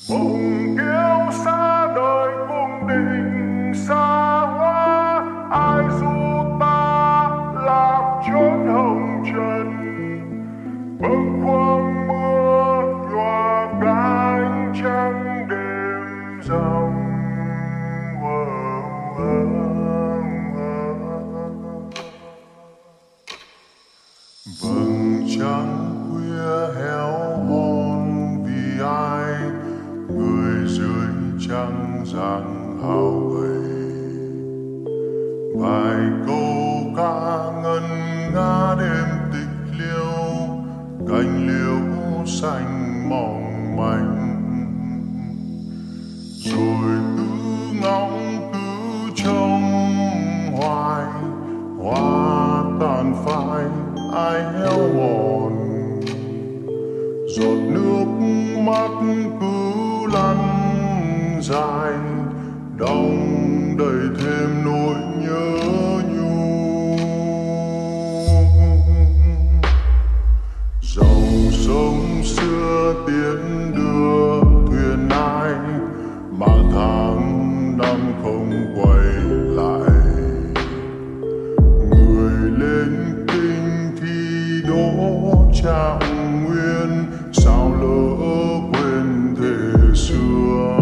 mộng yêu xa đời cung đình xa hoa, ai du ta lạc chốn hồng trần. Bâng khuâng mưa nhòa cánh trăng đêm rằm. Vầng trăng khuya héo hon vì ai, người dưới trăng giang hào gầy. Vài câu ca ngân nga đêm tịch liêu, cành liễu xanh mỏng manh. Rồi cứ ngóng cứ trông hoài, hoa tàn phai ai héo mòn. Giọt nước mắt cứ lăn dài, đong đầy thêm nỗi nhớ nhung. Dòng sông xưa tiến đưa thuyền ai, mà tháng năm không quay lại. Người lên kinh thi đỗ trạng nguyên, sao lỡ quên thế xưa.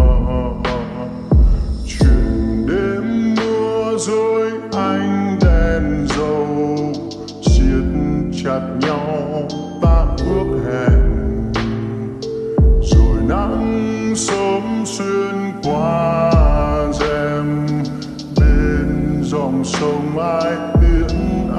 Chuyện đêm mưa rơi ánh đèn dầu, siết chặt nhau ta ước hẹn. Rồi nắng sớm xuyên qua rèm, bên dòng sông ai tiễn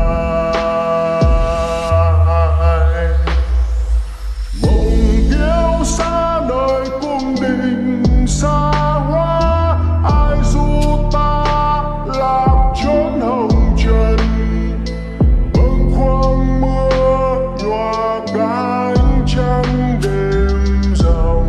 ai. Mộng yêu xa đời cung đình xa hoa, ai du ta lạc chốn hồng trần. Bâng khuâng mưa nhòa cánh trăng đêm rằm.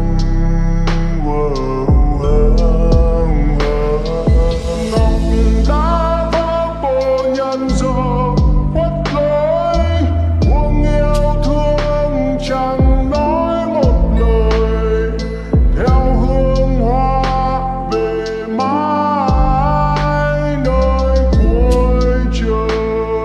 Ngọc đá vỡ bộ nhân giờ khuất lối, buông yêu thương chẳng nói một lời. Theo hương hoa về mãi nơi cuối trời.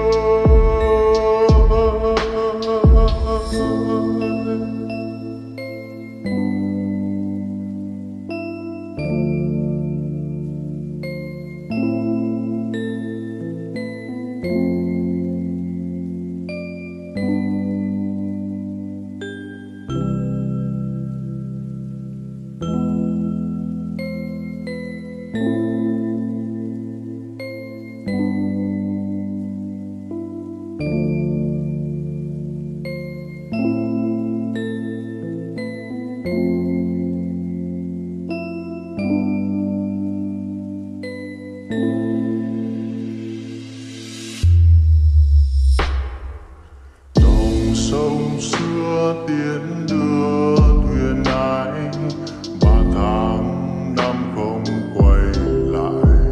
Dòng sông xưa tiến đưa thuyền ai, mà tháng năm không quay lại.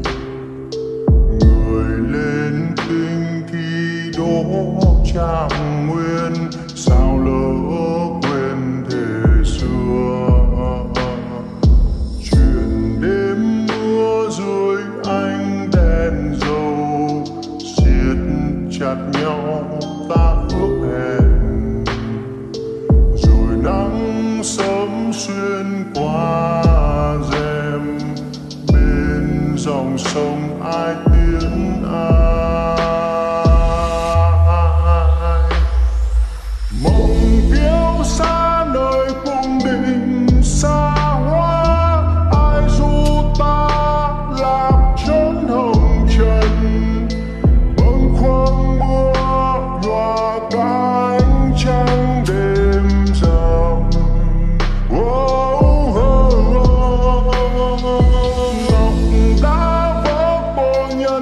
Người lên kinh thi đỗ trạng nguyên, sao lỡ quên thế xưa. Chuyện đêm mưa dưới ánh đèn dầu, siết chặt nhau ta ước hẹn. Rồi nắng sớm xuyên qua rèm, bên dòng sông ai tiễn ai. Mộng yêu xa nơi cung đình xa hoa, ai du ta lạc chốn hồng trần. Bâng khuâng mưa nhòa cánh trăng đêm rằm. Ngọc đá vỡ bộ nhân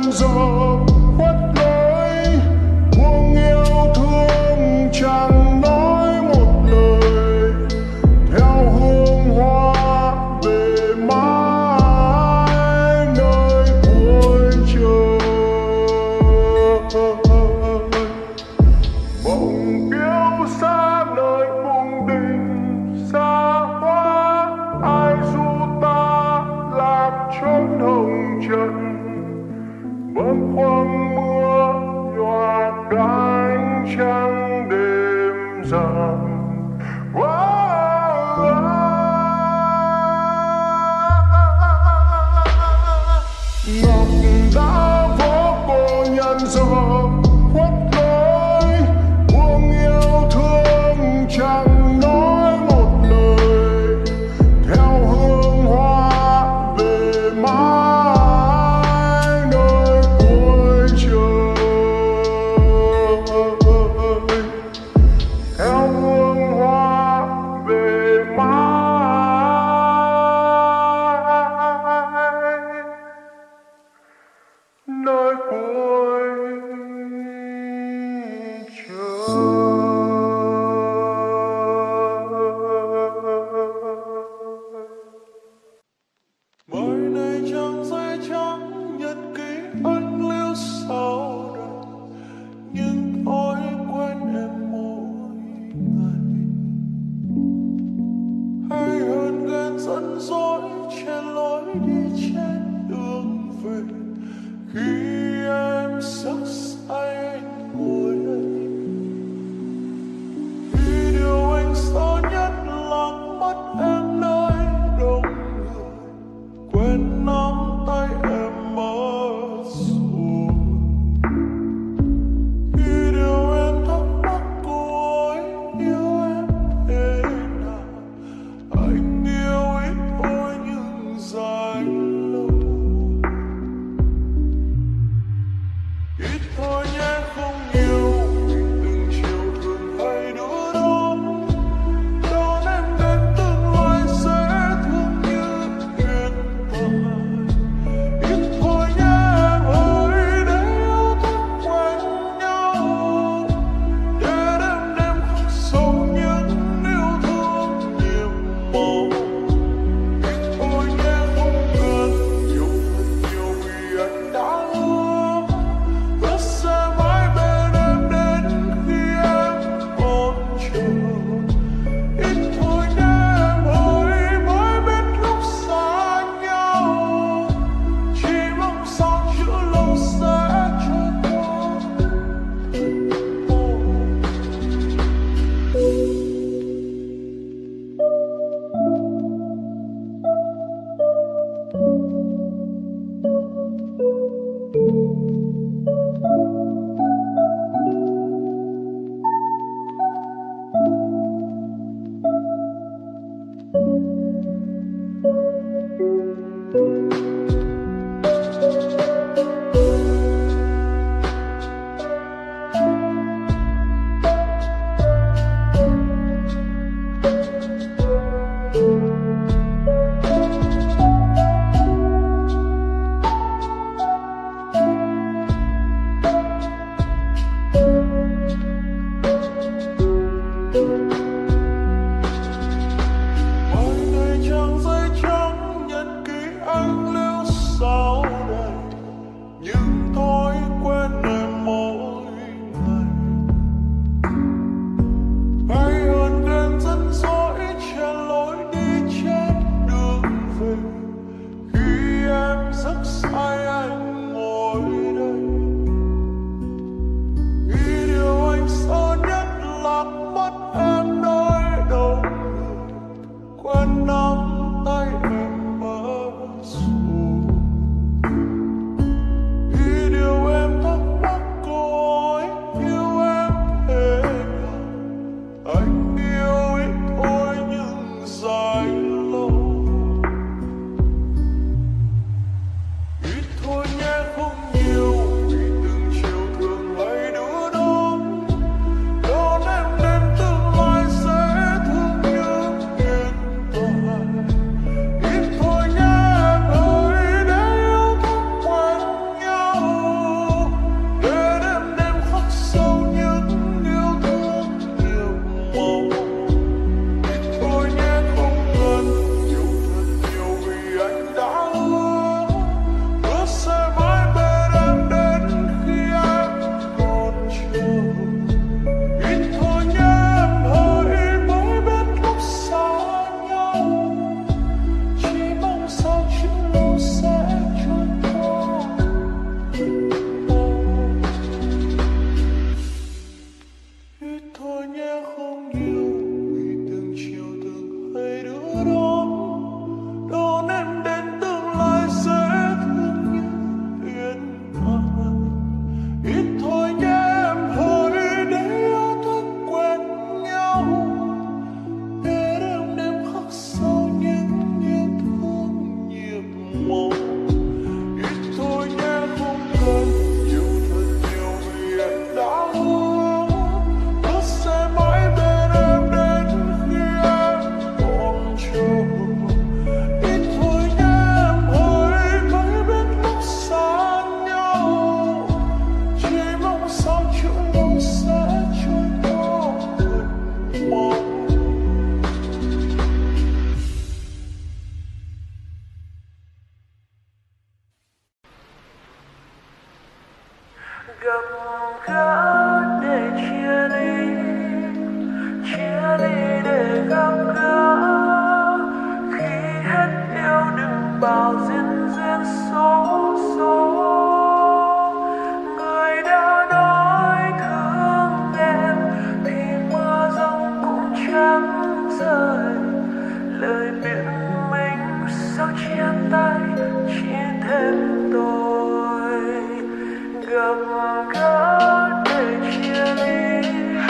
lời biện minh sao chia tay chỉ thêm tôi gặp gỡ để chia ly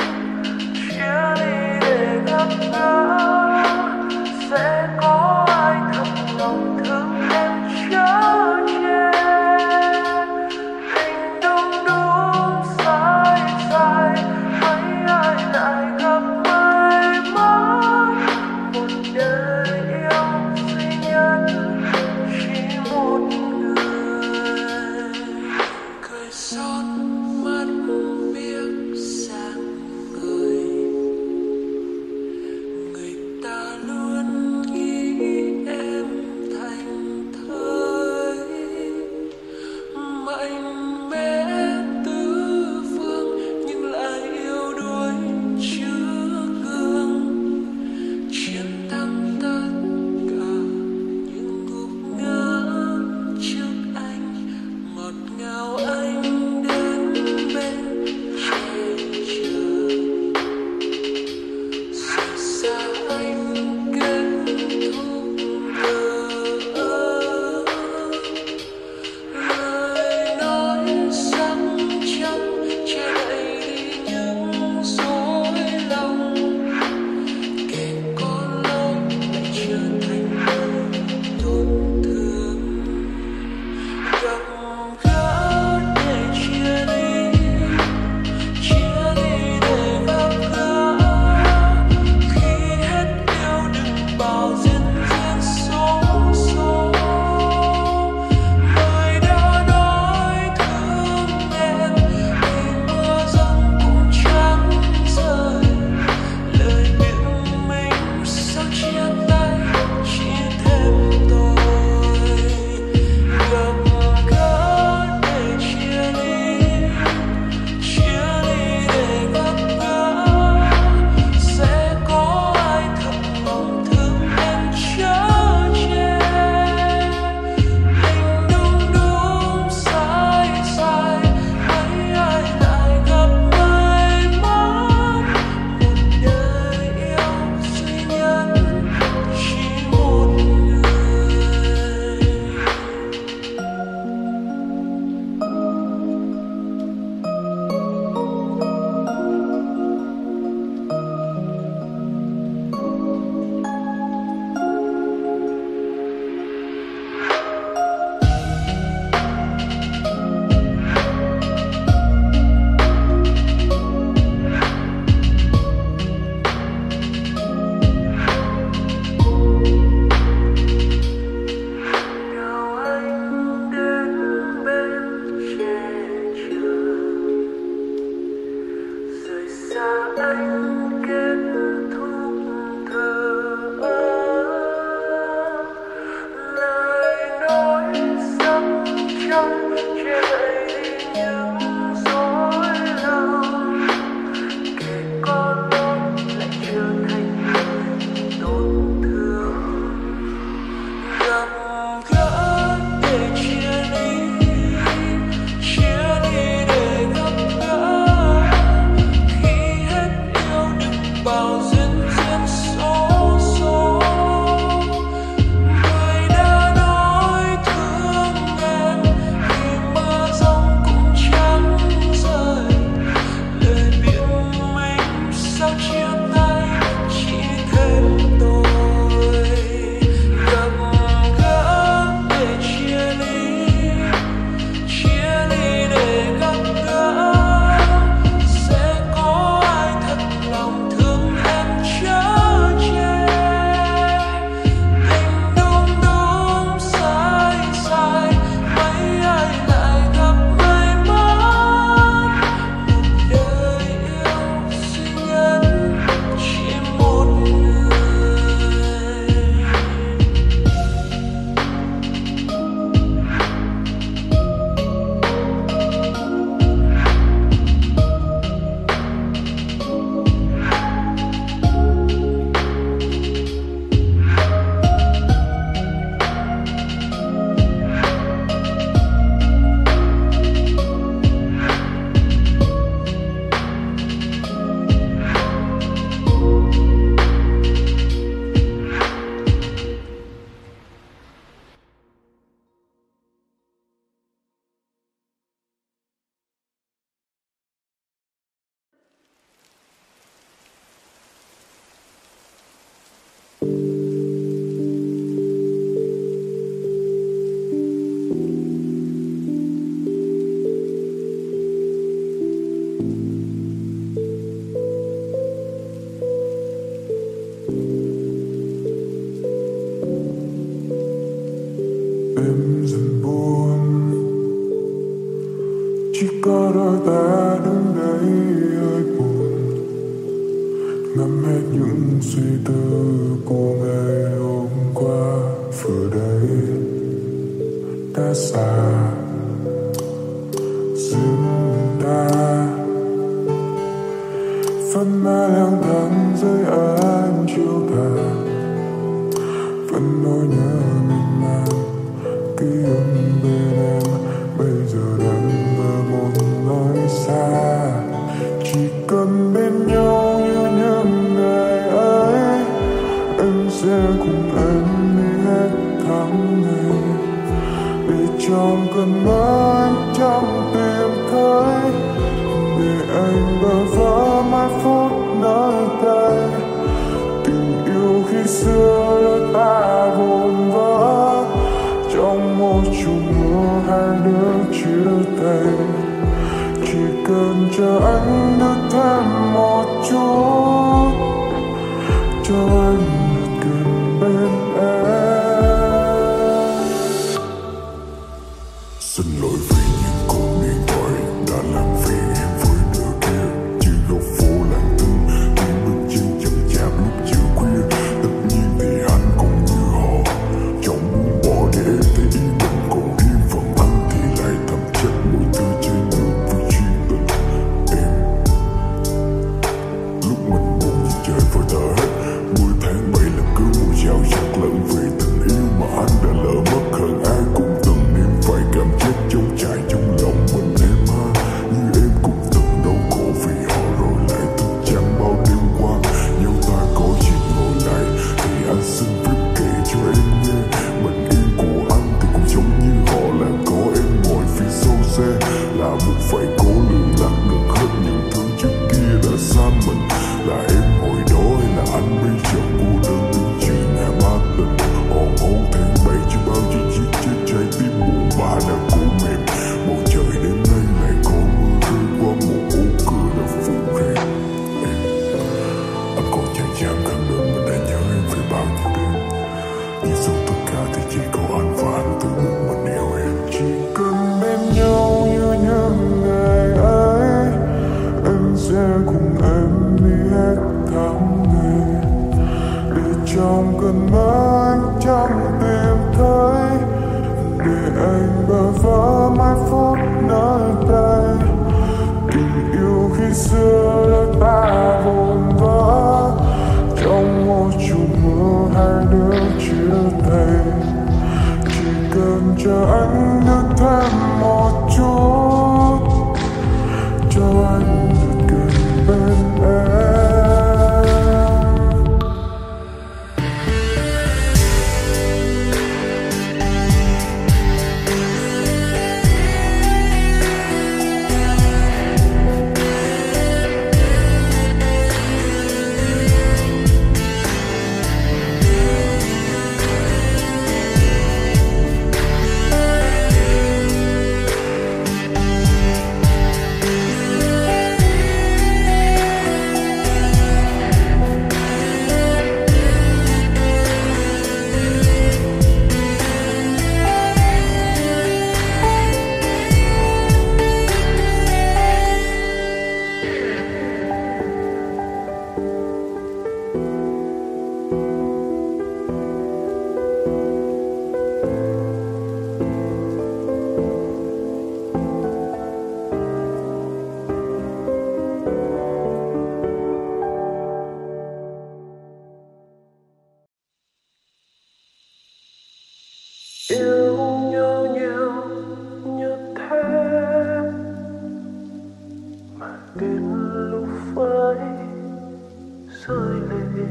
để gặp gỡ sẽ có ai thật lòng thương em chở che tình đông đúng sai sai mấy ai lại gặp may mắn một đời yêu duy nhất chỉ một người cười xót mắt biếc sang người ta luôn nghĩ em thành thơi mạnh mẽ tứ phương nhưng lại yếu đuối trước gương chiến thắng tất cả những gục ngã trước anh ngọt ngào anh đến đêm dần buông, chỉ có đôi ta đứng đây hơi buồn, ngắm hết những suy tư của ngày hôm qua. Vừa đây đã xa riêng ta, vẫn mãi lang thang dưới ánh chiều tà, vẫn nỗi nhớ mình mang ký ức bên em. Bây giờ đang ở một nơi xa, chỉ cần bên nhau như những ngày ấy, em sẽ cùng em đi hết tháng ngày, để trong cơn mơ anh chẳng tìm thấy, để anh bơ vơ mãi phút nơi đây. Tình yêu khi xưa đôi ta vụn vỡ, trong một chùm mưa hai đứa chia tay. Chỉ cần chờ anh được thêm một chút, cho anh được gần bên em. Xin lỗi vì những cuộc điện thoại đã làm phiền em với nửa kia, chỉ góc phố lặng thinh, những bước chân chậm chạp lúc chiều khuya. Tất nhiên thì anh cũng như họ, chẳng muốn bỏ để em thấy ý mình còn riêng phần anh thì lại thầm trách mọi thứ chơi ngược với chuyên tình em. Lúc mình buồn như trời vội thở hết, 10 tháng 7 lần cứ mùa gieo giật lẫn về tình yêu mà anh đã lỡ mất. Hơn ai cũng từng nếm phải cảm giác trống trải trong lòng mình em ha, như em cũng từng đau khổ vì họ rồi lại thức trắng bao đêm qua. Nếu ta có dịp ngồi lại thì anh xin phép kể cho em nghe, bình yên của anh thì cũng giống như họ là có em ngồi phía sau xe, là buộc phải cố lường lặng được hết những thứ trước kia đã xa mình. Là em hồi đó hay là anh bây giờ cô đơn đứng chuyện nhà ma tình, hòn hôn tháng 7 chưa bao giờ giết chết trái tim buồn bã đã cũ mềm. Bầu trời đêm nay lại có mưa rơi qua một ô cửa đã phủ rèm em. Anh còn chẳng dám khẳng định mình đã nhớ em về bao nhiêu đêm, nhưng sau tất cả thì chỉ có anh và anh tự một mình yêu em. Chỉ cần bên nhau như những ngày ấy, em sẽ cùng em đi hết tháng ngày, để trong cơn mơ anh chẳng tìm thấy, để anh bơ vơ mãi phút nơi đây. Tình yêu khi xưa đôi ta vụn vỡ, trong một chùm mưa hai đứa chia tay. Chỉ cần chờ anh được thêm một chút, cho anh được gần bên em. Yêu nhau nhiều như thế mà đến lúc phải rơi lệ,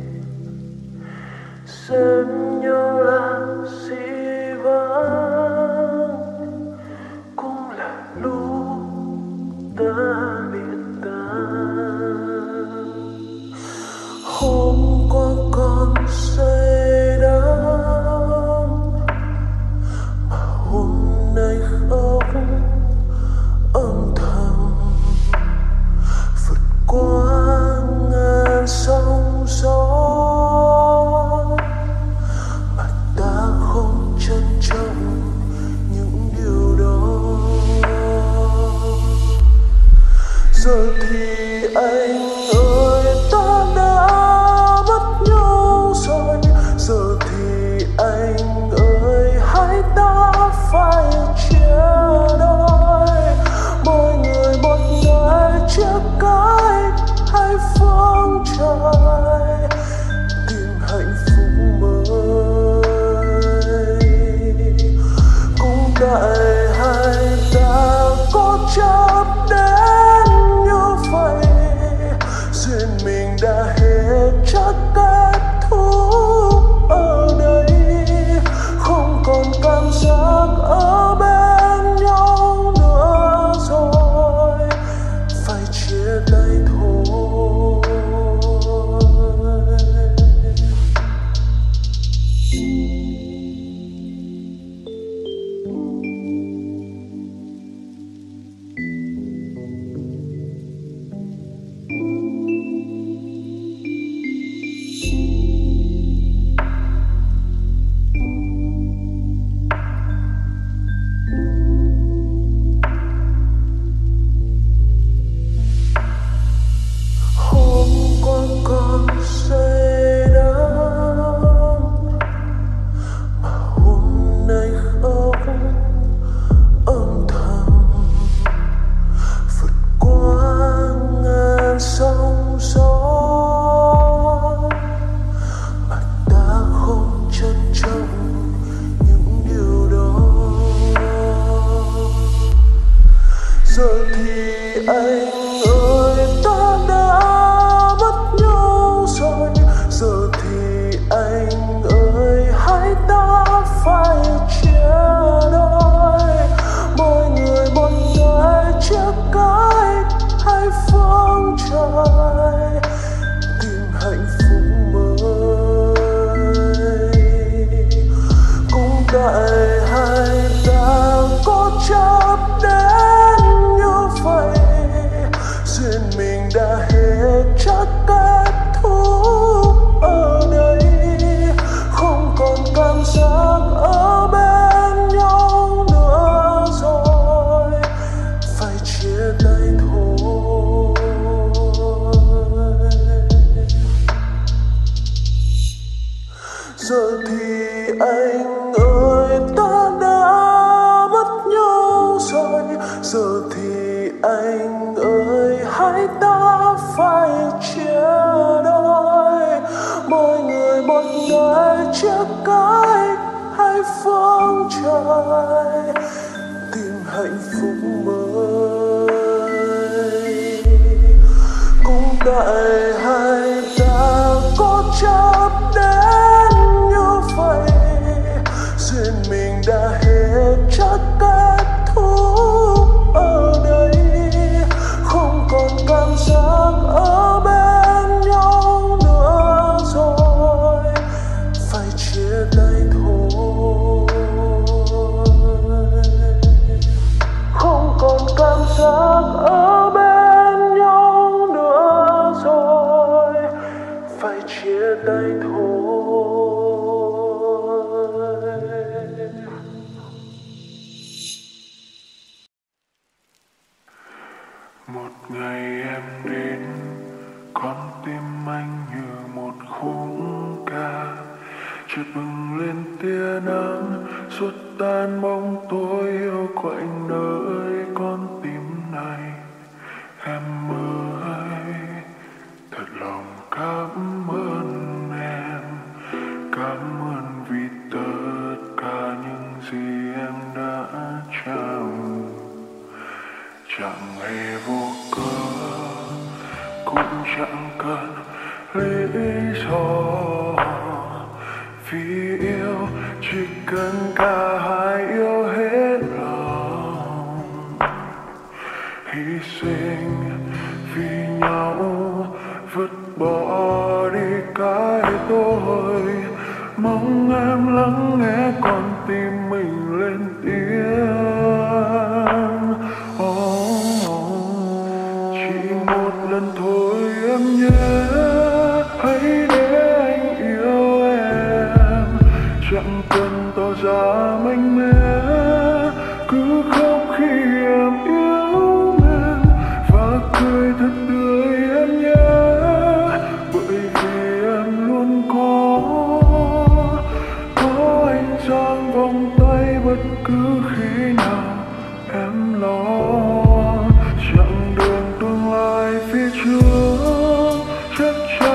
xem nhau là dĩ vãng, cũng là lúc ta biệt tan. Hôm qua còn say đắm, mà hôm nay khóc âm thầm, vượt qua ngàn sóng gió mà ta không trân trọng trời tìm hạnh phúc mới. Cũng tại hai ta có chấp đến như vậy, duyên mình đã hết chắc kết thúc ở đây. Không còn cảm giác ở bên nhau nữa rồi, phải chia tay thôi. Hôm qua còn say đắm mà hôm nay khóc âm thầm, vượt qua ngàn sóng gió mà ta không trân trọng những điều đó. Giờ thì anh ơi, ta đã mất nhau rồi. Giờ thì anh ơi, hai ta phải chia đôi. Mỗi người một nơi chia cách hai phương trời, tìm hạnh phúc mới. Cũng tại hai ta có chấp đến như vậy, duyên mình đã hết chắc kết thúc ở đây. Không còn cảm giác ở bên nhau nữa rồi, phải chia tay thôi. Giờ thì anh ơi, ta đã mất nhau rồi. Giờ thì anh ơi, hai ta phải chia đôi. Mỗi người một nơi chia cách hai phương trời, tìm hạnh phúc mới. Cũng tại hai ta có chấp đến như vậy, duyên mình đã hết chắc kết thúc ở đây. Không còn cảm giác ở bên nhau nữa rồi, phải chia tay thôi. Không còn cảm giác ở bên nhau nữa rồi, phải chia tay thôi. Một ngày em đến, con tim anh như một khúc ca, chợt bừng lên tia nắng, xua tan bóng tối yêu quạnh nơi con tim này. Em ơi, thật lòng cảm ơn em, cảm ơn vì tất cả những gì em đã trao. Chẳng hề vô cớ, cũng chẳng cần lý do, vì yêu chỉ cần cả hai yêu hết lòng, hy sinh vì nhau, vứt bỏ đi cái tôi. Mong em lắng nghe con tim mình lên tiếng. Chỉ một lần thôi em nhé, hãy để anh yêu em, chẳng cần tỏ ra mạnh mẽ, cứ khóc khi em yêu em và cười thật tươi em nhé. Bởi vì em luôn có anh giang vòng tay bất cứ khi nào em lo. Chặng đường tương lai phía trước chắc chắn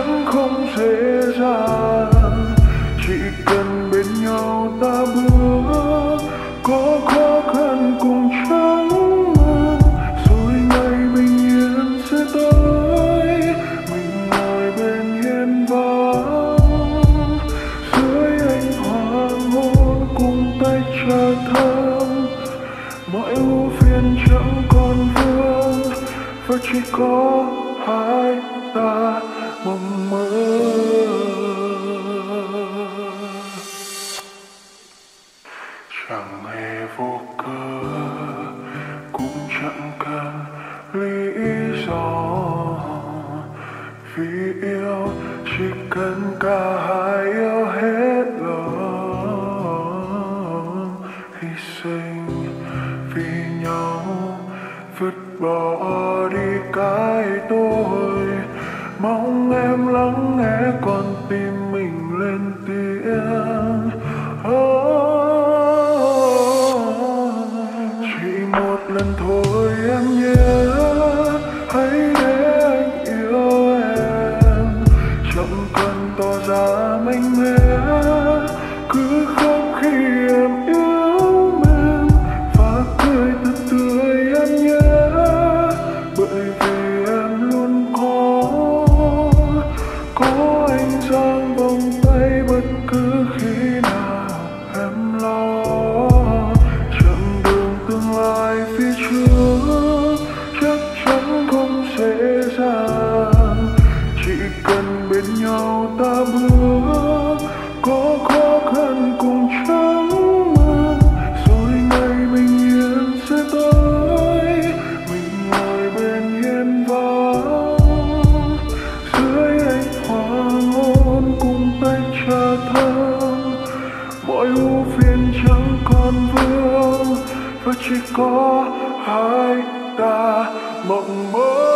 cần bên nhau ta bước, có khó khăn cùng chẳng mừng, rồi ngày bình yên sẽ tới. Mình ngồi bên hiên vắng dưới ánh hoàng hôn, cùng tay trà thơm. Mọi ưu phiền chẳng còn vương, và chỉ có hai ta mộng mơ. Chẳng hề vô cớ, cũng chẳng cần lý do, vì yêu chỉ cần cả hai yêu hết lòng, hy sinh vì nhau, vứt bỏ đi cái tôi. Mong em lắng nghe con tim mình lên tiếng. Chỉ một lần thôi em nhé, hãy để anh yêu em, chẳng cần tỏ ra mạnh mẽ, cứ khóc khi em yêu mình và cười thật tươi em nhé. Bởi vì em luôn có anh giang vòng tay bất cứ khi nào em lo. Chặng đường tương lai phía trước chắc chắn không dễ dàng, chỉ cần bên nhau ta bước, có khó khăn cùng chẳng mừng, rồi ngày bình yên sẽ tới. Mình ngồi bên hiên vắng dưới ánh hoàng hôn, cùng tay trà thơm. Mọi ưu phiền chẳng còn vương, và chỉ có hai ta mộng mơ.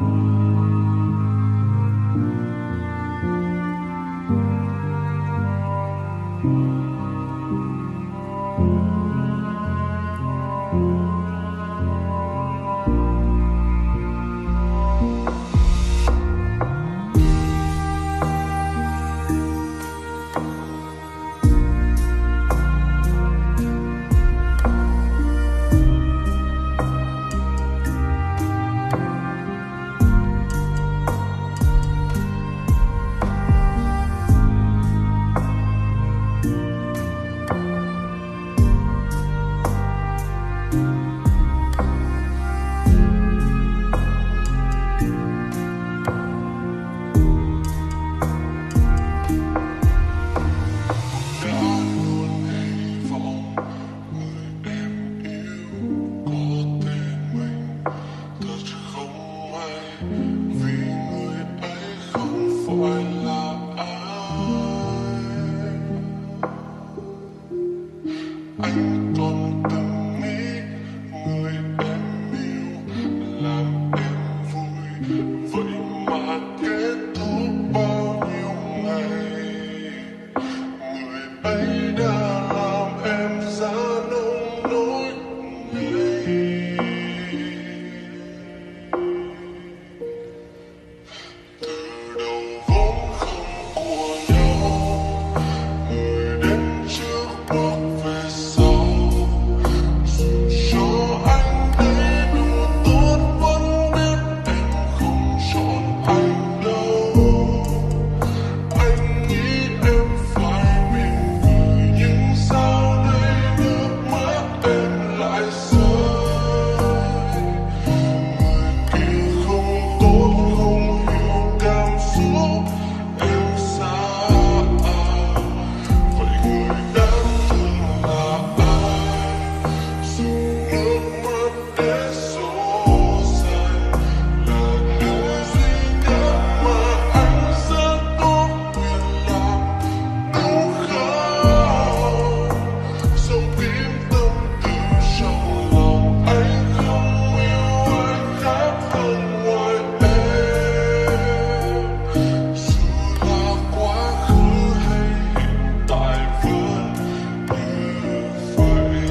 Anh còn từng nghĩ người em yêu làm em vui, vậy mà kết thúc bao nhiêu ngày. Người ấy đã làm em ra nông nỗi ngày. Từ đầu vốn không của nhau, người đến trước bước về sau. Dù cho anh thấy đủ tốt vẫn biết em không chọn anh đâu. Anh nghĩ em phải mỉm cười nhưng sao đây nước mắt em lại rơi. Người kia không tốt không hiểu cảm xúc em xa. Vậy người đáng thương là ai? Dùng nước mắt để xô dài là điều duy nhất mà anh rất tốt quyền làm, đúng không? Dòng tim tâm tư trong lòng anh không yêu ai khác hơn ngoài em. Dù là quá khứ hay hiện tại vẫn như vậy,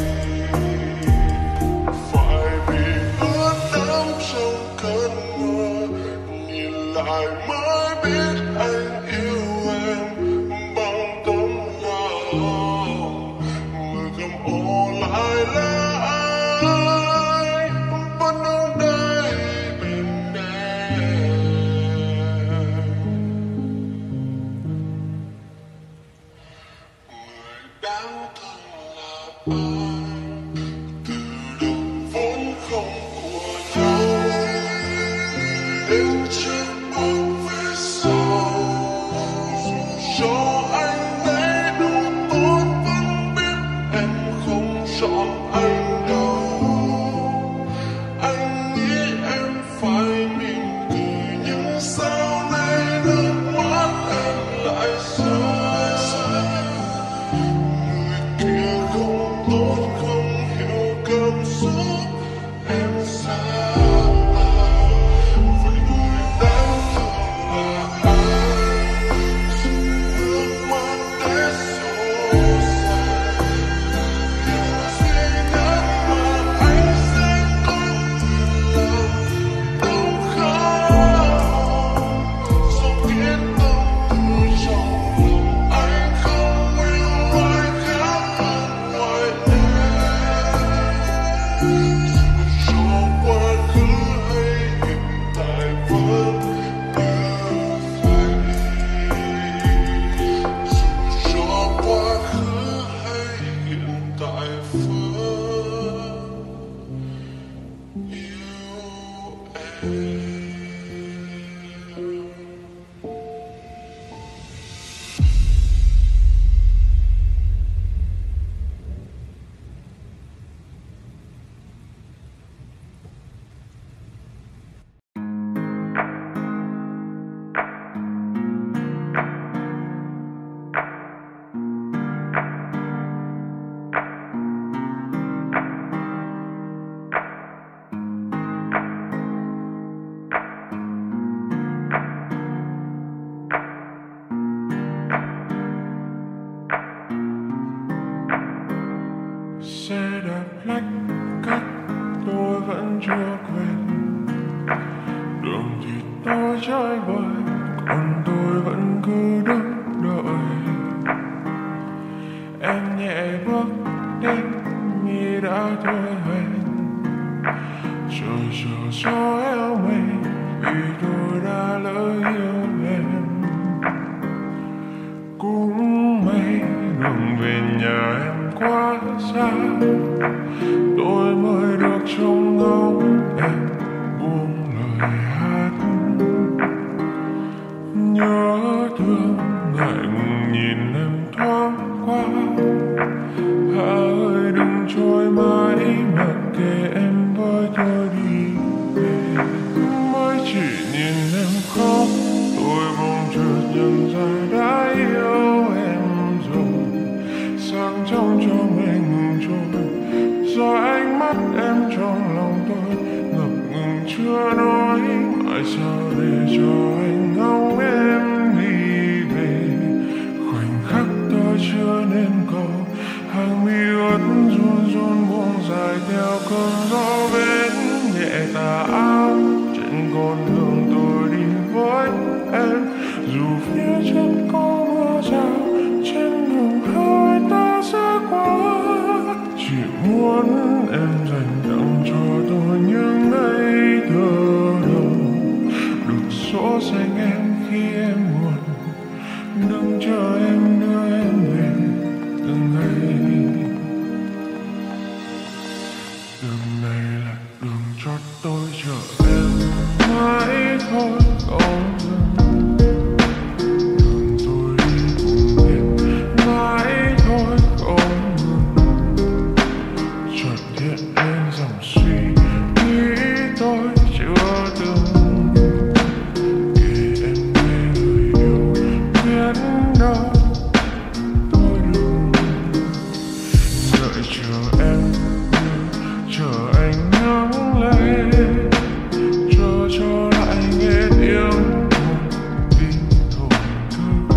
phải bị ướt đẫm trong cơn mơ, nhìn lại mới biết anh yêu em bằng tấm lòng. Người cầm ô lại là ai vẫn đứng đây bên em. Người đáng thương là ai? Từ đầu vốn không của nhau, đến trước bước về sau. Dù cho anh thấy đủ tốt vẫn biết em không chọn anh đâu. Anh nghĩ em phải mỉm cười nhưng sao nay nước mắt em lại rơi. Người kia không tốt không hiểu cảm xúc em xa. Vậy người đáng thương là ai? tôi chơi bời, còn tôi vẫn cứ đứng đợi. Em nhẹ bước đến như đã thôi hẹn, trời cho eo mình vì tôi đã lỡ yêu em. Cũng may đường về nhà em quá xa, tôi mới được trông ngóng em buông lời hát. Nhớ thương ngại ngùng nhìn em thoáng qua, Hà ơi đừng trôi mãi mặc kệ em với tôi đi về. Mới chỉ nhìn em khóc, tôi bỗng chợt nhận ra đã yêu em rồi. Sáng trong cho mình trôi, do ánh mắt em trong lòng tôi ngập ngừng chưa nói. Tại sao để cho anh ngóng em đi về? Khoảnh khắc tôi chưa nên cầu, hàng mi ướt run run buông dài theo cơn gió bên nhẹ tà áo. Trên con đường tôi đi với em, dù phía trước có mưa rào, trên đường hơi ta sẽ qua. Chỉ muốn em dành tặng cho tôi những ngày thơ đầu, được dỗ dành em khi em buồn, đừng chờ em đưa em về từng ngày. Đường này là đường cho tôi chờ em mãi thôi không dừng. Đường tôi đi cùng em mãi thôi không ngừng. Chợt hiện lên dòng suy nghĩ tôi chưa từng kể em nghe người yêu biết đâu tôi đừng đợi chờ em như chờ anh nắng lên, chờ cho lại nghe tiếng một tiếng thổn thức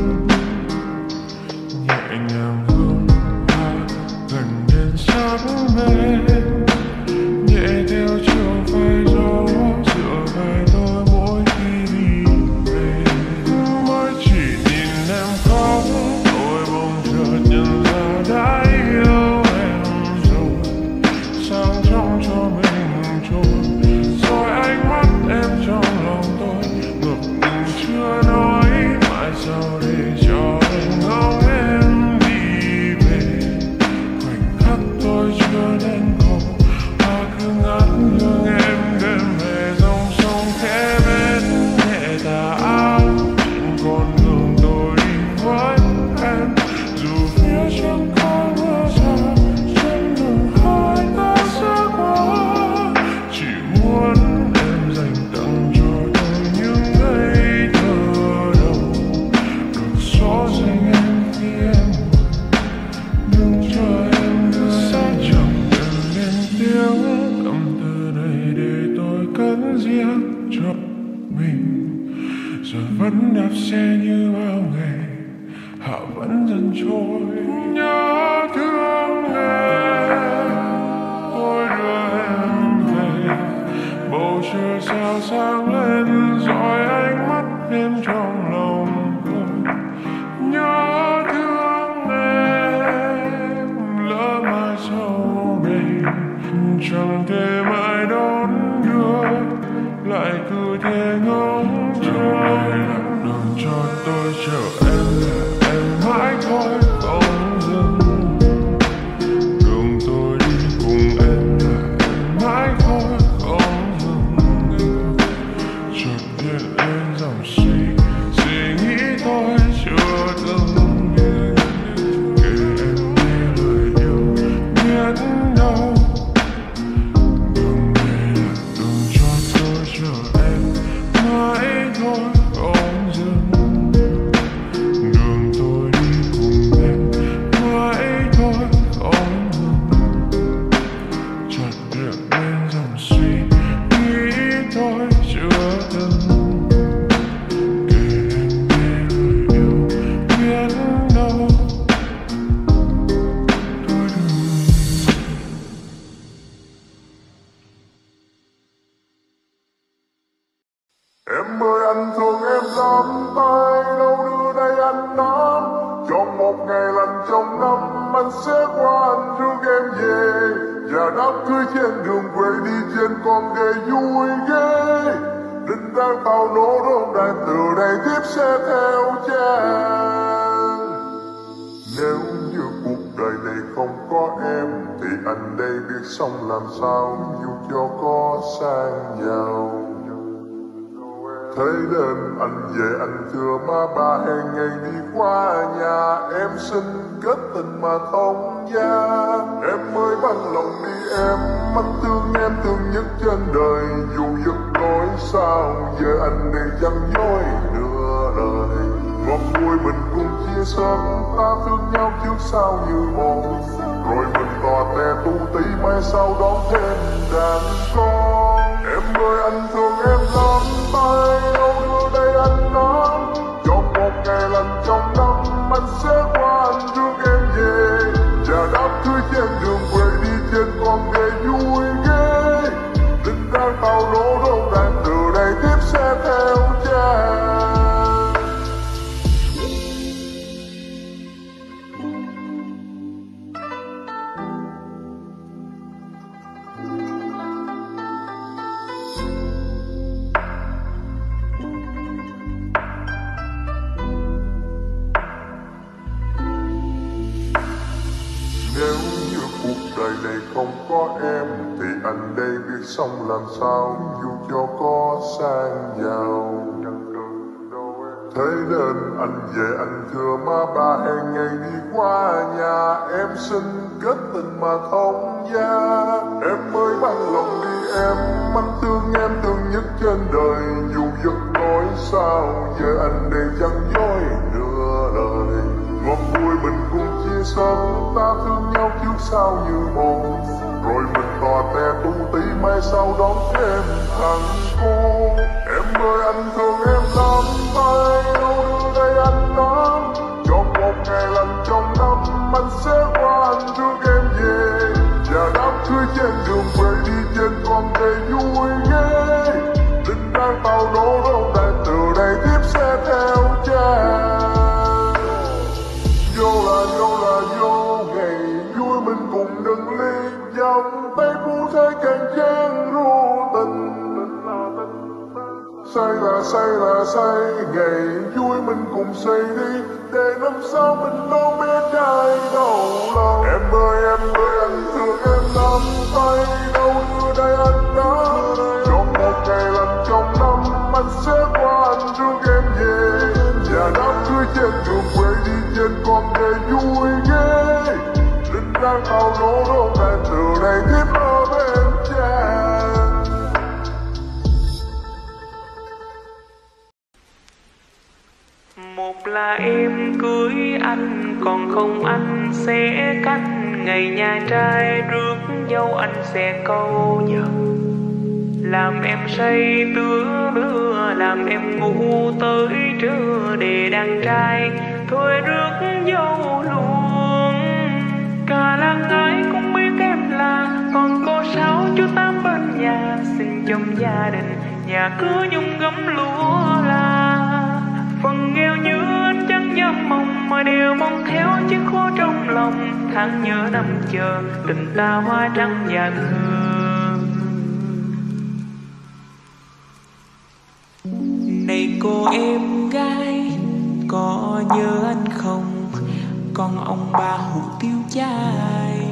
nhẹ nhàng hương hoa gần đến sát bên, nhẹ theo chiều phai gió dựa vai tôi mỗi khi đi về. Mới chỉ nhìn em khóc, tôi bỗng chợt nhận ra đã yêu em rồi. Sáng trong cho mình trôi, rồi ánh mắt em trong lòng tôi ngập ngừng chưa nói. Mãi sau để cho anh ngóng em đi về, khoảnh khắc tôi chưa nên cầu, hoa cứ ngát hương em đem về dòng sông khẽ bên nhẹ tà áo. Trên con đường tôi đi với em, dù phía trước có mưa rào, trên đường hai ta sẽ qua. Chỉ muốn em dành tặng cho tôi những ngày thơ đầu, được dỗ dành em khi em buồn, đừng chờ em đưa sẽ chẳng cần lên tiếng. Cầm từ này để tôi cất riêng cho mình, giờ vẫn đạp xe như bao ngày, hạ vẫn dần trôi. Nhớ thương em, tôi đưa em về, bầu trời sao sáng lên dõi ánh mắt em trong lòng tôi. Nhớ thương em, lỡ mai sau này chẳng thể mãi đón đưa, lại cứ thế ngóng trông. Đường cho tôi chờ em là em mãi thôi không dừng. Đường tôi đi cùng em là em mãi thôi không ngừng. Chợt hiện lên dòng suy Em ơi anh thương em lắm, tay đâu đưa đây anh nắm. Trong một ngày lành trong năm anh sẽ qua anh rước em về, và đám cưới trên đường quê đi trên con đê vui ghê. Đinh đang tàu nổ rôn đàn từ đây tiếp sẽ theo chàng. Nếu như cuộc đời này không có em thì anh đây biết sống làm sao dù cho có sang giàu. Thế nên anh về anh thưa má ba hẹn ngày đi qua nhà em xin kết tình mà thông gia. Em ơi bằng lòng đi em, anh thương nhất trên đời. Dù giật nói sao giờ anh đây chẳng nói nửa lời. Ngọt vui mình cùng chia sớm, ta thương nhau trước sau như một. Rồi mình tò te tu tí mai sau đón thêm đàn con. Em ơi anh thương em lắm, tay đâu đưa đây anh nắm. Trong một ngày lành trong năm anh sẽ qua anh rước em về, và đám cưới trên đường quê đi trên con đê vui ghê. Đinh đang tàu nổ rôn đàn từ đây tiếp sẽ theo chàng. Nếu như cuộc đời này không có em thì anh đây biết sống làm sao dù cho có sang giàu. Thế nên anh về anh thưa má ba hẹn ngày đi qua nhà em xin kết tình mà thông gia. Em ơi bằng lòng đi em thương nhất trên đời. Dù giật nói sao giờ anh đây chẳng nói nửa lời. Ngọt vui mình cùng chia sớm, ta thương nhau trước sau như một. Rồi mình tò te tu tí mai sau đón thêm thằng cô. Em ơi anh thương em lắm, tay đâu đưa đây anh nắm. Trong một ngày lành trong năm anh sẽ qua anh rước em về, và đám cưới trên đường quê đi trên con đê vui ghê. Đinh đang tàu nổ rôn đàn từ đây tiếp sẽ theo chàng. Vô là vô, ngày vui mình cùng đừng ly. Dòng tay phu thế càng chán ru tình. Say là say, ngày vui mình cùng say đi. Để năm sau mình đâu biết trai đâu lòng. Em ơi anh thương em lắm, tay đâu đưa đây anh nắm. Trong một ngày lành trong năm anh sẽ qua anh rước em về, và đám cưới trên đường quê đi trên con đê vui ghê. Đinh đang tàu nổ rôn đàn từ đây tiếp ở bên chàng. Một là em cưới anh, còn không anh sẽ canh. Ngày nhà trai rước dâu anh sẽ câu nhờ. Làm em say tứa đưa, làm em ngủ tới trưa. Để đàn trai thôi rước dâu luôn. Cả làng ai cũng biết em là con cô Sáu chú Tám bên nhà. Xin trong gia đình nhà cứ nhung gấm lúa là. Phần nghèo như anh chẳng dám mong, mà đều mong theo chiếc khô trong lòng. Tháng nhớ năm chờ tình ta hoa trắng và hương. Này cô em gái, có nhớ anh không? Con ông bà hủ tiếu chai.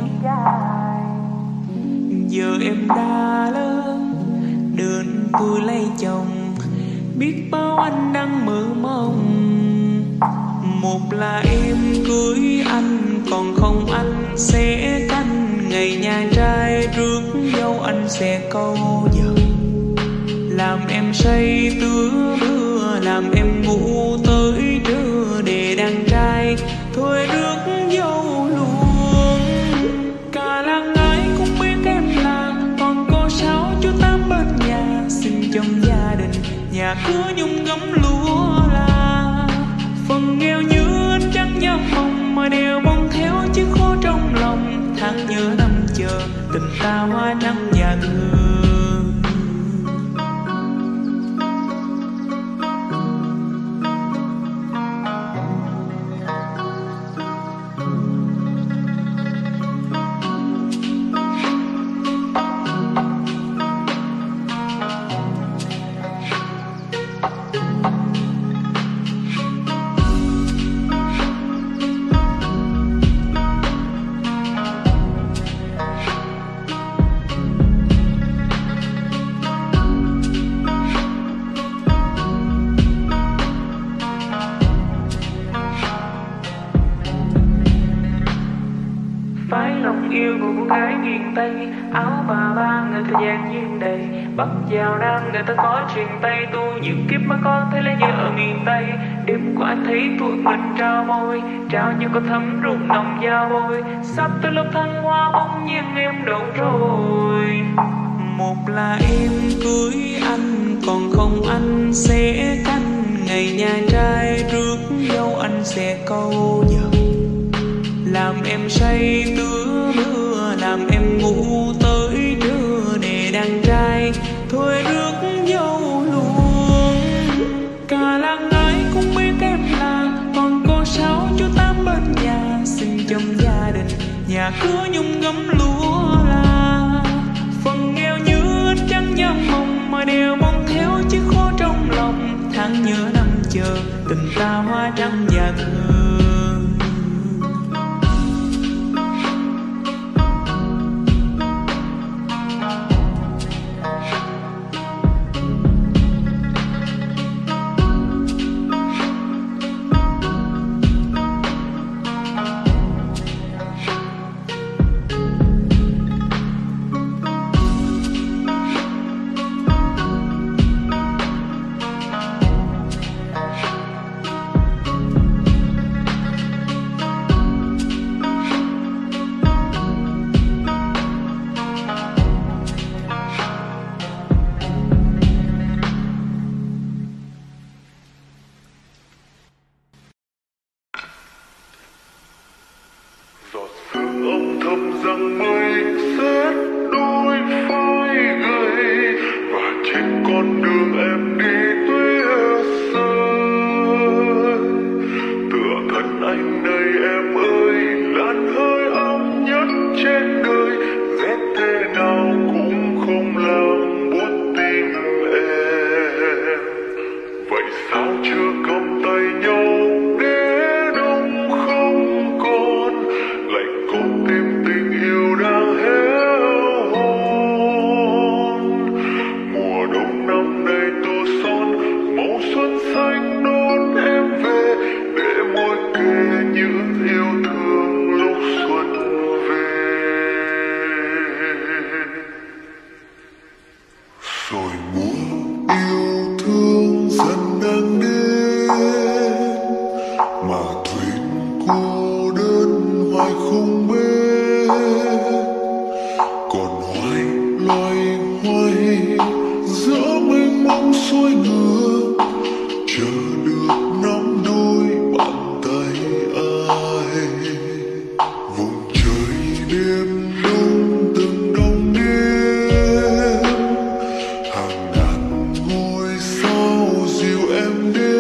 Giờ em đã lớn, đơn tôi lấy chồng. Biết bao anh đang mơ mộng. Một là em cưới anh, còn không anh sẽ canh. Ngày nhà trai rước dâu anh sẽ câu giờ. Làm em say tứa đưa, làm em ngủ tới trưa. Để đàn trai thôi rước dâu luôn. Cả làng ai cũng biết em là con cô Sáu chú Tám bên nhà. Xin trong gia đình nhà cứ nhung gấm lúa là. Phần nghèo như anh chẳng dám mong, mà đều mong theo chiếc khô trong lòng. Tháng nhớ năm chờ tình ta hoa trắng và thương. Tây, áo bà ba người ta dàn duyên đầy. Bắc vào Nam người ta có truyền tay, tôi những kiếp mới có thấy lấy vợ ở miền Tây. Đêm qua thấy tụi mình trao môi, trao như có thấm rụng nồng da bôi. Sắp tới lúc thăng hoa bỗng nhiên em đâu rồi. Một là em cưới anh, còn không anh sẽ canh ngày nhà trai rước dâu, anh sẽ câu giận làm em say tứa mưa, làm em ngủ tới trưa để đàn trai thôi rước dâu luôn. Cả làng ái cũng biết em là còn cô sáu chú tám bên nhà, xin trong gia đình nhà cửa nhung gấm lúa là phần nghèo như anh chẳng dám mong, mà đều mong theo chứ khó trong lòng. Tháng nhớ năm chờ tình ta hoa trắng và thơ. Hàng ngàn ngôi sao dịu em đến.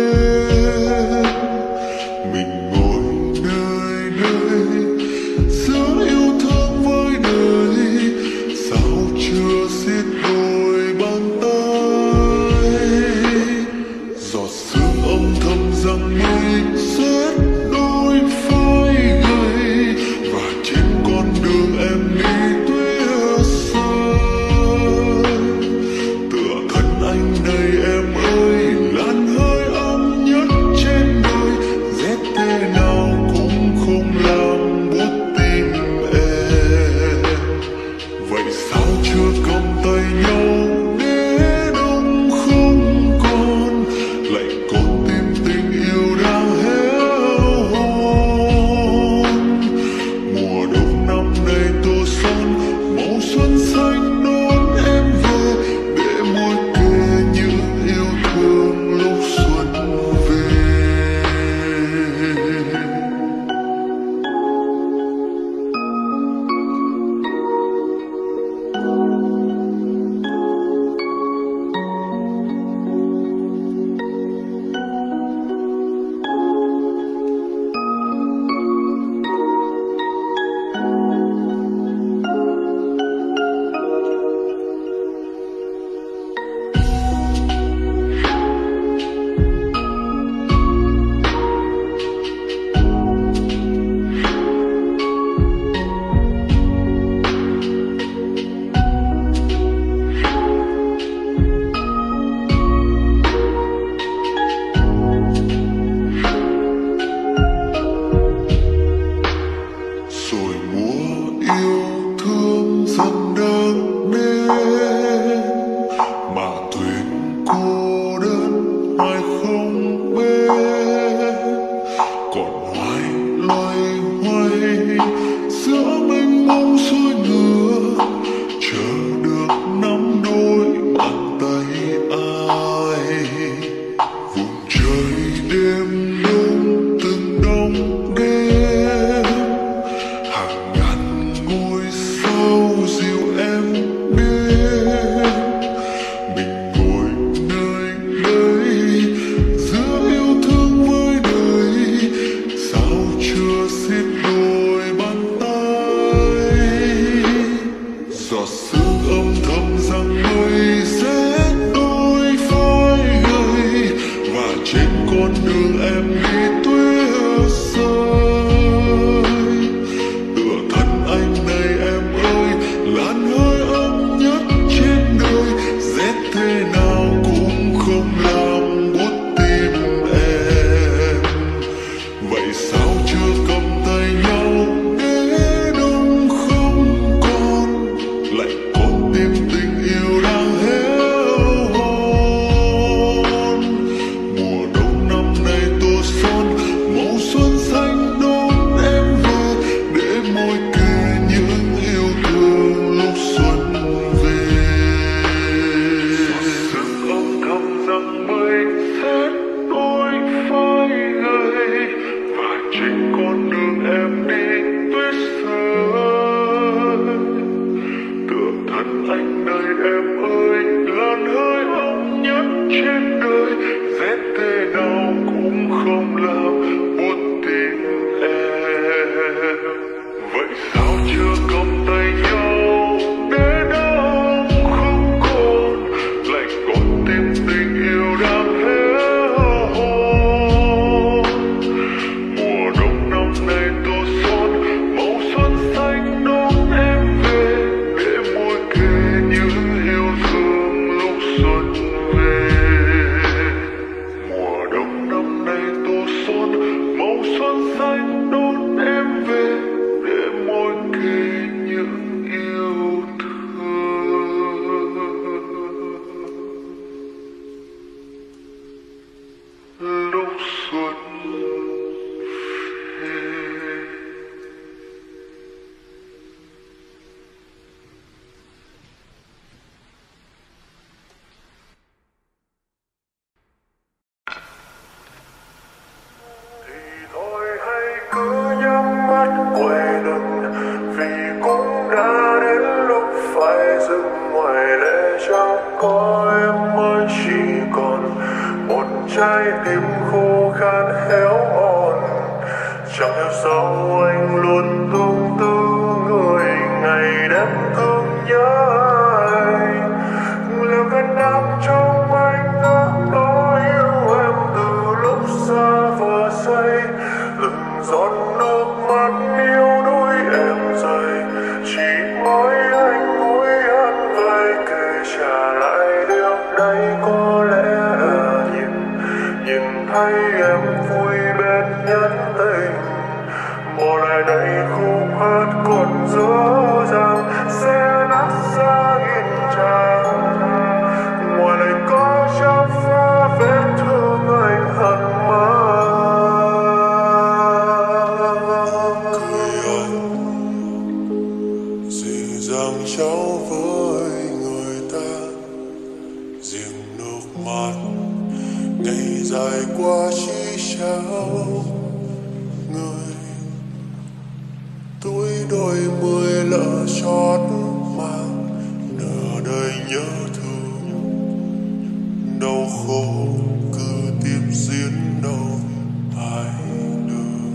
ơi, rét thế nào cũng không làm buồn tim em. Vậy sao chưa cầm tay nhau để đâu không còn, lại còn tim tình yêu đang héo hon. Mùa đông năm nay tô son màu xuân xanh đón em về, để môi kề những yêu thương lúc xuân về. Mùa đông năm nay tô son màu xuân xanh đón em về, để môi kề những yêu thương lúc xuân về. Thì thôi hãy cứ nhắm mắt quay lưng, vì cũng đã đến lúc phải dừng ngoài lẽ chẳng có em mới chỉ còn một trái tim khô khan héo mòn. Chẳng hiểu sao anh luôn tương tư người ngày đêm thương nhớ anh. Liệu cơn đau trong anh đã nói yêu em từ lúc xa vờ say, từng giọt nước mắt yêu đuối em rơi, chỉ mỗi anh mỗi ăn vơi kể trả lại điều đây. Có lẽ nhìn thấy em vui bên nhân tình, bỏ lại đây khúc hát còn dở dàng sẽ nát ra nghìn trang. Ngoài này có chắp phá vết thương anh hận mang. Cười anh dịu dàng cháu với người ta, riêng nước mắt ngày dài qua chỉ trao người. Tuổi đôi mươi lỡ chót mang nửa đời nhớ thương, đau khổ cứ tiếp diễn đâu hai đường.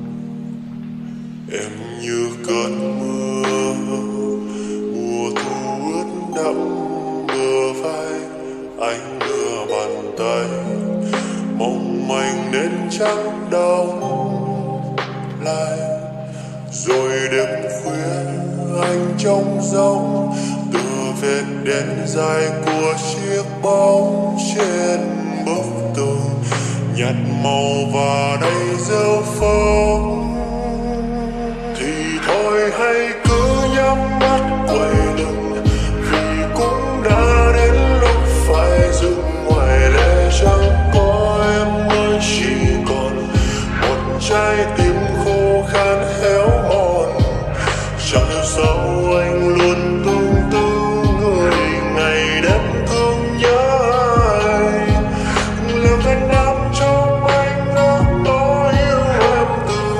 Em như cơn mưa mùa thu ướt đẫm bờ vai, anh đưa bàn tay mong manh đến trắng đông lại. Rồi đêm khuya anh trông rỗng từ vết đen dài của chiếc bóng trên bức tường, nhạt màu và đầy rêu phong. Thì thôi hãy cứ nhắm mắt quay lưng, vì cũng đã đến lúc phải dừng ngoài lẽ chẳng có em mới chỉ còn một trái tim khô khan héo mòn. Chẳng hiểu sao anh luôn tương tư người ngày đêm thương nhớ anh. Liệu cơn đau trong anh đã có yêu em từ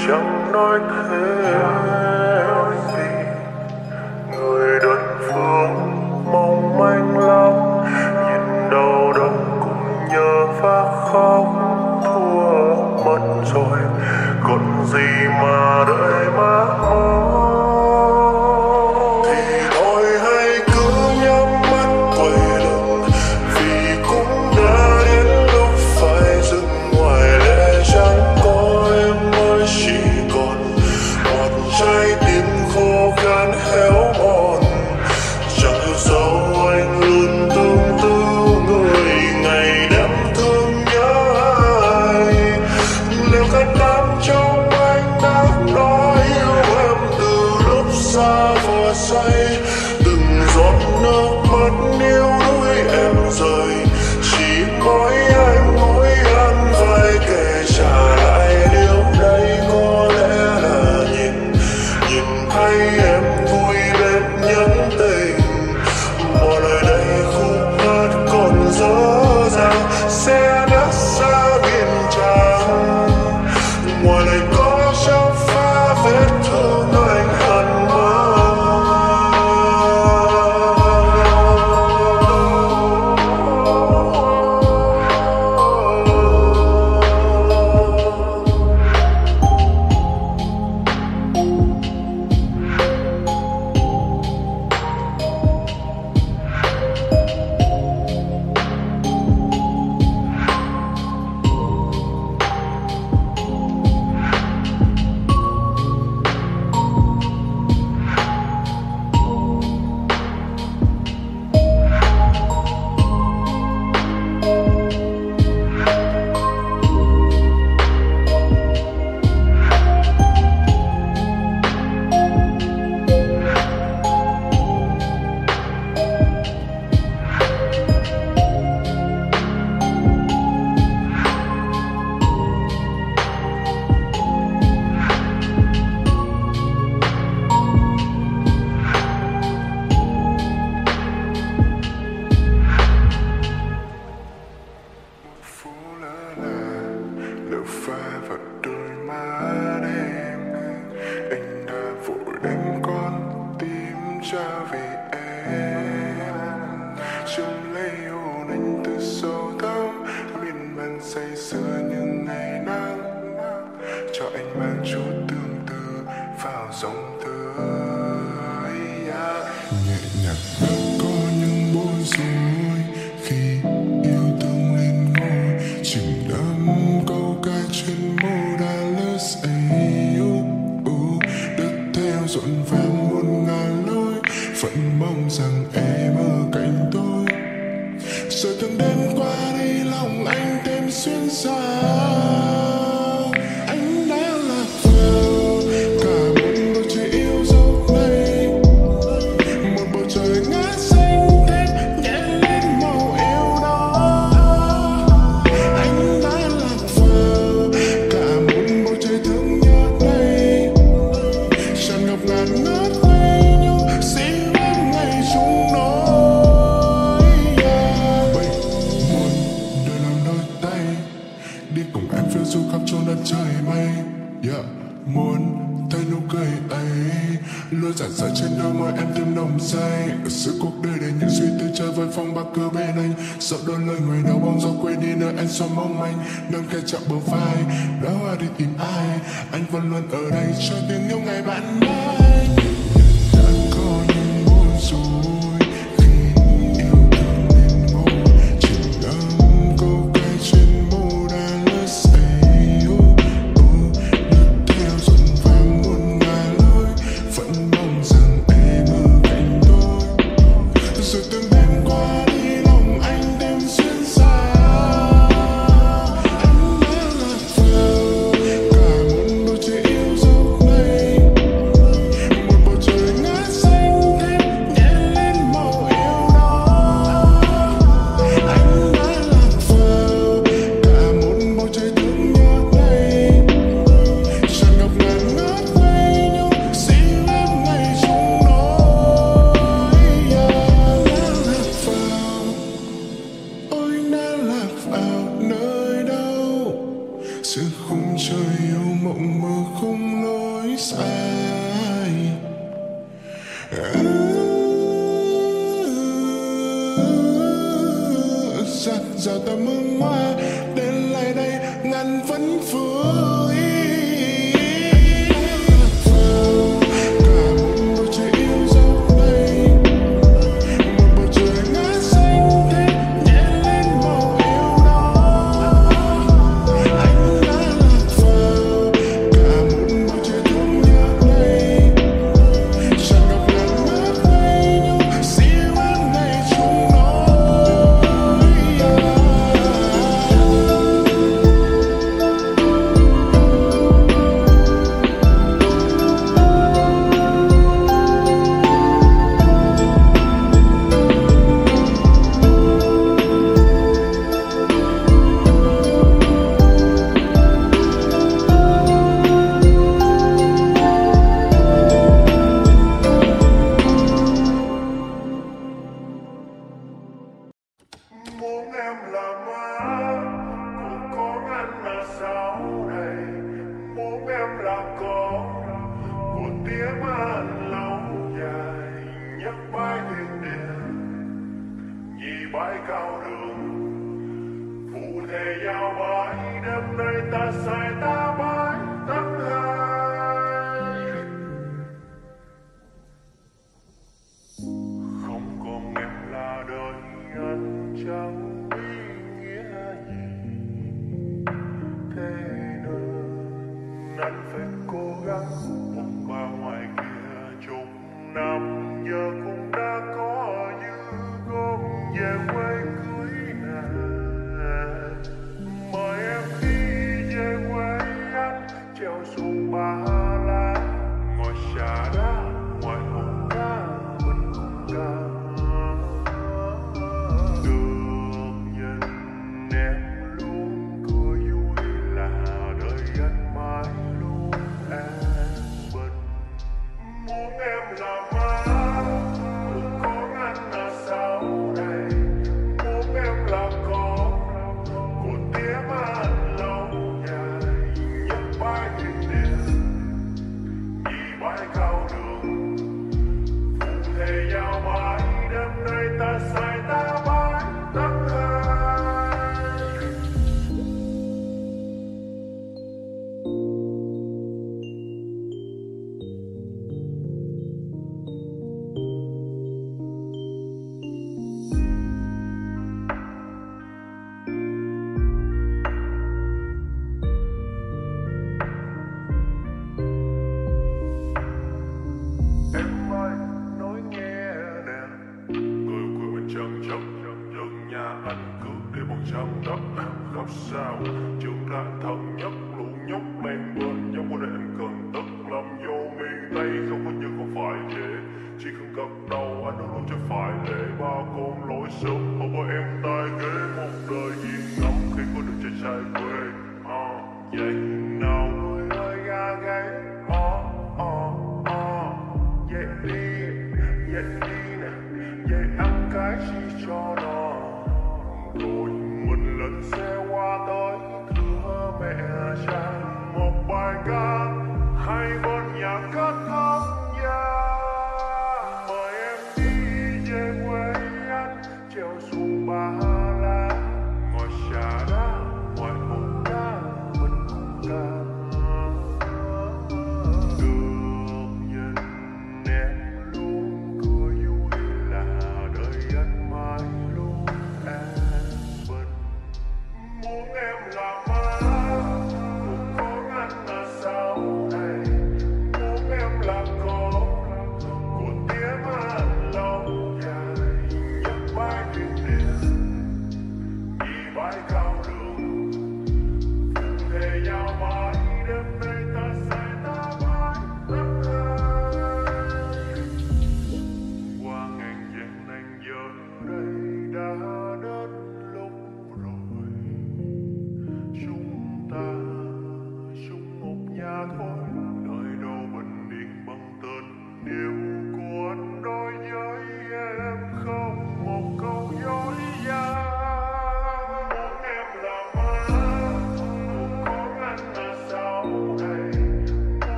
chẳng nói thêm gì. Người đơn phương mong manh lắm, nhìn đâu đâu cũng nhớ và khóc. Thua mất rồi còn gì mà đợi má mong. Thì thôi hãy cứ nhắm mắt quay lưng, vì cũng đã đến lúc phải dừng. Ngoài lẽ chẳng có em mới chỉ còn một trái tim khô khan héo mòn. Chẳng hiểu sao anh luôn tương tư người, ngày đêm thương nhớ ai. Liệu khát đắm trong anh đã nói yêu em từ lúc xa vừa say. Từng giọt nước mắt níu nuối em rời, chỉ mỗi anh phải kể trả lại điều đây. Có lẽ là nhìn thấy em vui bên những tình, mọi lời đây khúc hát còn dở dàng sẽ nát xa biển trắng. Ngoài lời có trong pha vết thương anh hằn nâng kẻ chạm bờ vai đã hoa đi tìm ai. Anh vẫn luôn ở đây cho tiếng yêu ngày bạn mai. Đã có những bối rối khi yêu thương nên ngồi chỉ ngắm câu ca trên mô đã lỡ say. Nước theo dần vàng muôn ngàn lối, vẫn mong rằng em ở cạnh tôi. Rồi từng đêm qua đi lòng anh đêm xuyên xa. Giữa khung trời yêu mộng. mộng mơ không lối sai. Giặt rào tầm mương hoa đến lại đây ngàn vẫn vui. Muốn em là má của con anh là sau này. Muốn em là con của tiếng anh lâu dài. Nhắc bãi thuyền điện nhì bãi cao đường, phụ thề giao bãi đêm nay ta sai ta bãi tháng hai. Không còn em là đời anh chẳng ý nghĩa gì, thế nên anh phải cố gắng. Một bà ngoài kia chục năm giờ cũng đã có như con về quê cưới nàng. Mời em đi về quê anh treo xuống Ba La, ngồi xà đá ngoài hồ cá bên cùng ca. Không sao trường ra thật nhất lũ nhóc lên bên giống qua đây anh cần tất làm vô miền Tây không có như không phải dễ chỉ cần gật đầu anh luôn luôn cho phải lệ ba con lối sớm không có em tai ghế một đời yên ngắm khi có được chơi trai quê vậy nào người ơi ga gáy vậy đi nè vậy ăn cái chi cho nó rồi mình lên xe qua tới thưa mẹ cha một bài ca hai bên nhà kết thúc gia. Mời em đi về quê anh treo xuống Ba La, ngồi xà đá ngoài hồ cá bên cùng ca. Được nhìn em luôn cười vui là đời anh mãi luôn an bình. Muốn em là má của con anh là sau này. Muốn em là con của tiếng anh lâu dài. Nhắc bãi thuyền điện nhì bãi cao đường.